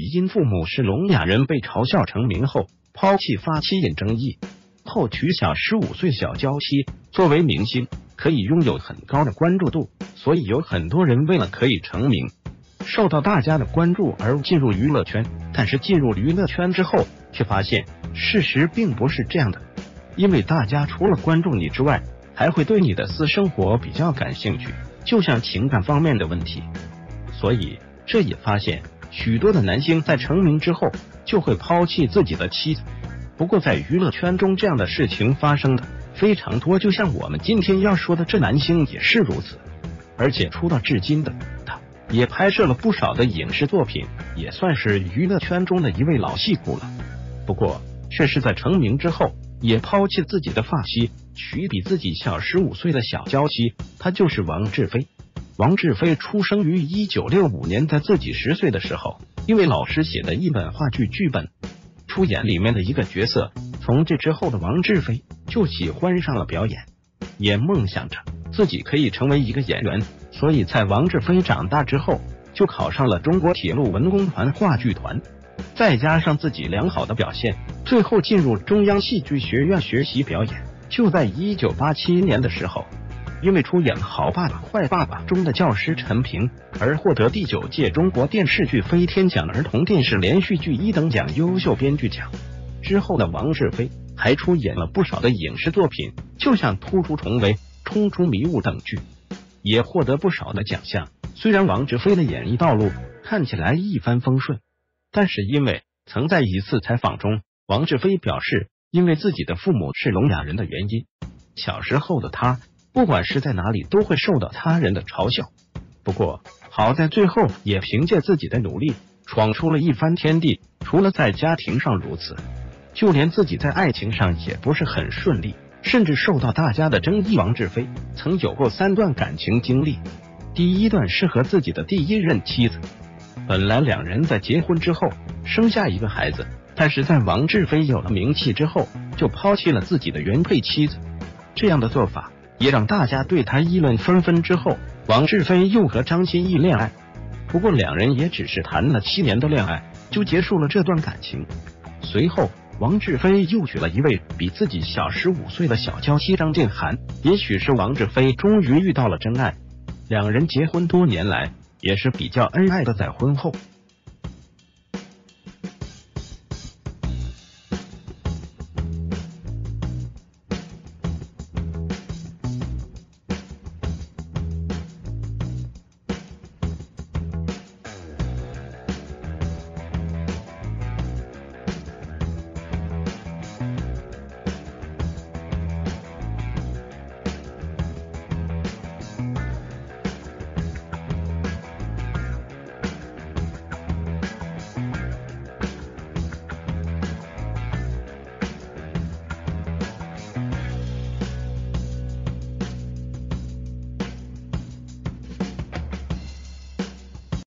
因父母是聋哑人被嘲笑成名后，抛弃发妻引争议，后娶小15岁小娇妻。作为明星，可以拥有很高的关注度，所以有很多人为了可以成名，受到大家的关注而进入娱乐圈。但是进入娱乐圈之后，却发现事实并不是这样的，因为大家除了关注你之外，还会对你的私生活比较感兴趣，就像情感方面的问题。所以这也发现许多的男星在成名之后就会抛弃自己的妻子。不过在娱乐圈中，这样的事情发生的非常多，就像我们今天要说的这男星也是如此。而且出道至今的他，也拍摄了不少的影视作品，也算是娱乐圈中的一位老戏骨了。不过却是在成名之后，也抛弃自己的发妻，娶比自己小15岁的小娇妻，他就是王志飞。王志飞出生于1965年，在自己10岁的时候，因为老师写的一本话剧剧本，出演里面的一个角色。从这之后的王志飞就喜欢上了表演，也梦想着自己可以成为一个演员。所以在王志飞长大之后，就考上了中国铁路文工团话剧团，再加上自己良好的表现，最后进入中央戏剧学院学习表演。就在1987年的时候，因为出演《好爸爸坏爸爸》中的教师陈平，而获得第9届中国电视剧飞天奖儿童电视连续剧1等奖优秀编剧奖。之后的王志飞还出演了不少的影视作品，就像《突出重围》《冲出迷雾》等剧，也获得不少的奖项。虽然王志飞的演艺道路看起来一帆风顺，但是因为曾在一次采访中，王志飞表示，因为自己的父母是聋哑人的原因，小时候的他不管是在哪里都会受到他人的嘲笑。不过好在最后也凭借自己的努力闯出了一番天地。除了在家庭上如此，就连自己在爱情上也不是很顺利，甚至受到大家的争议。王志飞曾有过3段感情经历，第一段是和自己的第1任妻子，本来2人在结婚之后生下一个孩子，但是在王志飞有了名气之后，就抛弃了自己的原配妻子。这样的做法也让大家对他议论纷纷。之后王志飞又和张歆艺恋爱，不过2人也只是谈了7年的恋爱就结束了这段感情。随后王志飞又娶了一位比自己小15岁的小娇妻张静涵。也许是王志飞终于遇到了真爱，2人结婚多年来也是比较恩爱的。在婚后